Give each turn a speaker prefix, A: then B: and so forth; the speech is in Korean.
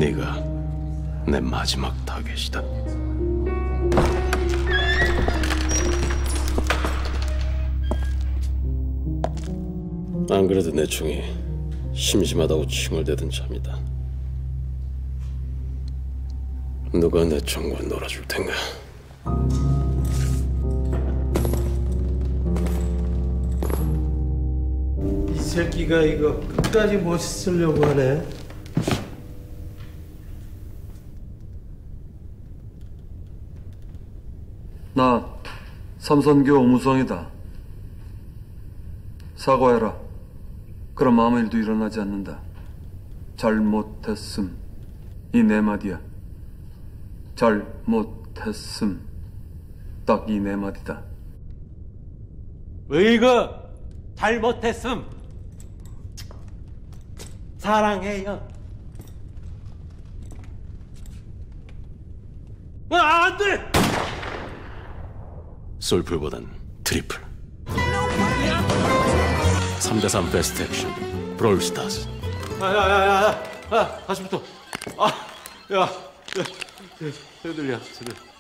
A: 네가 내 마지막 타겟이다. 안 그래도 내 총이 심심하다고 칭얼대던 참이다. 누가 내 총과 놀아줄 텐가?
B: 이 새끼가 이거 끝까지 멋있으려고 하네.
C: 나 삼선교 오무성이다. 사과해라. 그럼 아무 일도 일어나지 않는다. 잘못했음. 이 네 마디야. 잘못했음. 딱 이 네 마디다.
B: 으이그 잘못했음. 사랑해요. 안 돼!
A: 솔플보단 트리플. 3대3 베스트 액션 브롤스타즈.
B: 야야야야, 다시부터. 야, 쟤들이야, 쟤들.